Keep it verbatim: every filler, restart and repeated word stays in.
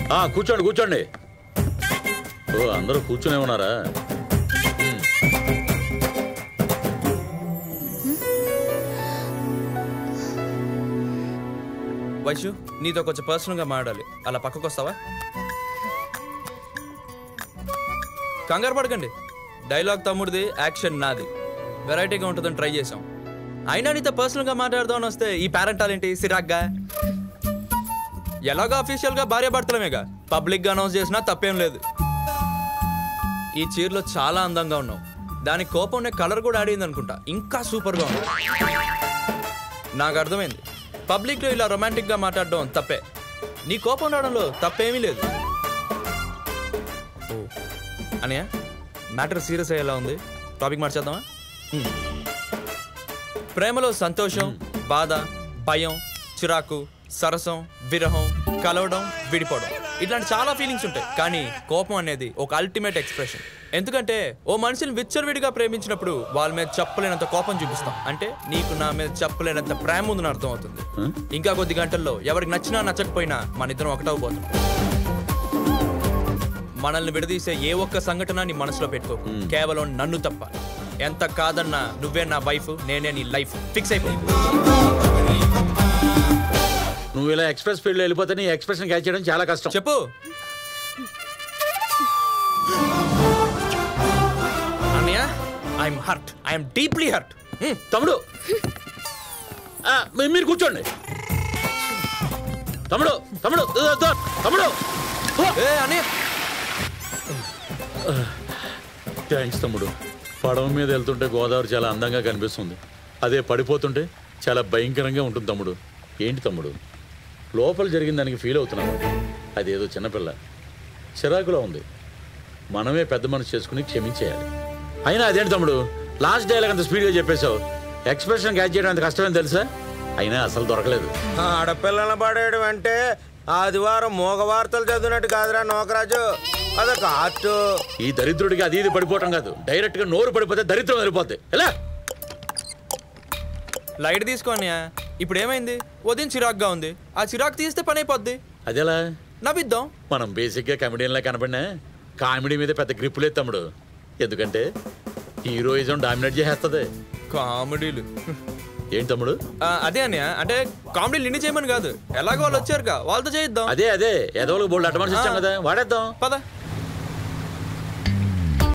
కూర్చోండి కూర్చోండి. ఓ అందరూ కూర్చునే ఉన్నారా? వైషు, నీతో కొంచెం పర్సనల్గా మాట్లాడాలి. అలా పక్కకు వస్తావా? కంగారు పడకండి. డైలాగ్ తమ్ముడిది, యాక్షన్ నాది. వెరైటీగా ఉంటుందని ట్రై చేసాం. అయినా నీతో పర్సనల్గా మాట్లాడదామని వస్తే ఈ పేరెంటాలేంటి సిరాగ్గా? ఎలాగో అఫీషియల్గా భార్య భర్తలమేగా, పబ్లిక్గా అనౌన్స్ చేసినా తప్పేం లేదు. ఈ చీరలో చాలా అందంగా ఉన్నావు. దాని కోపం కలర్ కూడా ఆడింది అనుకుంటా. ఇంకా సూపర్గా ఉన్నావు. నాకు అర్థమైంది, పబ్లిక్లో ఇలా రొమాంటిక్గా మాట్లాడడం తప్పే. నీ కోపం రావడంలో తప్పేమీ లేదు. ఓ అనయ్య, మ్యాటర్ సీరియస్ అయ్యేలా ఉంది. టాపిక్ మార్చేద్దామా? ప్రేమలో సంతోషం, బాధ, భయం, చిరాకు, సరసం, విరహం, కలవడం, విడిపోవడం, ఇట్లాంటి చాలా ఫీలింగ్స్ ఉంటాయి. కానీ కోపం అనేది ఒక అల్టిమేట్ ఎక్స్ప్రెషన్. ఎందుకంటే ఓ మనిషిని విచ్చలవిడిగా ప్రేమించినప్పుడు వాళ్ళ మీద చెప్పలేనంత కోపం చూపిస్తాం. అంటే నీకు నా మీద చెప్పలేనంత ప్రేమ ఉందని అర్థం అవుతుంది. ఇంకా కొద్ది గంటల్లో ఎవరికి నచ్చినా నచ్చకపోయినా మన ఇద్దరం ఒకటవబోతాం. మనల్ని విడదీసే ఏ ఒక్క సంఘటన నీ మనసులో పెట్టుకో, కేవలం నన్ను తప్ప. ఎంత కాదన్నా నువ్వే నా వైఫ్, నేనే నీ లైఫ్. ఫిక్స్ అయిపో. నువ్వు ఇలా ఎక్స్ప్రెస్ స్పీడ్ లో వెళ్ళిపోతే నీ ఎక్స్ప్రెషన్ క్యాచ్ చేయడం చాలా కష్టం. చెప్పు. అన్నయ్య, I'm hurt. I'm deeply hurt. తమ్ముడు మీరు కూర్చోండి. తమ్ముడు తమ్ముడు తమ్ముడు అన్నయ్య. థ్యాంక్స్ తమ్ముడు. పడవ మీద వెళ్తుంటే గోదావరి చాలా అందంగా కనిపిస్తుంది. అదే పడిపోతుంటే చాలా భయంకరంగా ఉంటుంది తమ్ముడు. ఏంటి తమ్ముడు లోపల జరిగిన దానికి ఫీల్ అవుతున్నావు? అదేదో చిన్నపిల్ల చిరాకులో ఉంది. మనమే పెద్ద మనసు చేసుకుని క్షమించేయాలి. అయినా అదేంటి తమ్ముడు లాస్ట్ డైలాగ్ అంత స్పీడ్గా చెప్పేశావు? ఎక్స్ప్రెషన్ క్యాచ్ చేయడం అంత కష్టమని తెలుసా? అయినా అసలు దొరకలేదు. ఆడపిల్లల పడేయడం అంటే ఆదివారం మోగ వార్తలు చదివినట్టు కాదురా నోకరాజు. అదొక ఆర్ట్. ఈ దరిద్రుడికి అది ఇది పడిపోవటం కాదు, డైరెక్ట్ గా నోరు పడిపోతే దరిద్రం వెళ్ళిపోద్ది. ఎలా లైట్ తీసుకోని. ఇప్పుడు ఏమైంది? ఉదయం చిరాకుగా ఉంది. ఆ చిరాకు తీస్తే పని అయిపోద్ది. అదేలా నవ్విద్దాం. మనం బేసిక్ గా కమెడియన్ లా కనపడినా కామెడీ మీద పెద్ద గ్రిప్ లేదు తమ్ముడు. ఎందుకంటే హీరోయిజం డామినేట్ చేసేస్తుంది. కామెడీలు ఏంటి తమ్ముడు? అదే అన్నయ్య, అంటే కామెడీలు నిన్ను చేయమని కాదు, ఎలాగో వాళ్ళు వచ్చారుగా వాళ్ళతో చేయిద్దాం. అదే అదే ఎదవలకు బోల్డ్ అడ్వాన్స్ ఇచ్చాం కదా, వాడేద్దాం. పద.